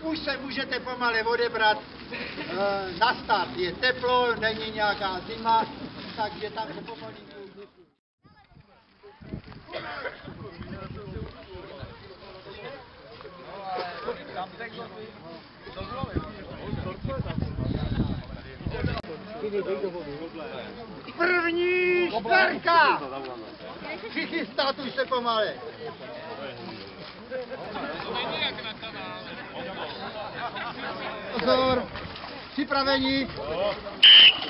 už se můžete pomalu odebrat. Na start je teplo, není nějaká zima, takže tam se pomalinku. První čtverka! Přichystat už se pomale. Pozor, připravení.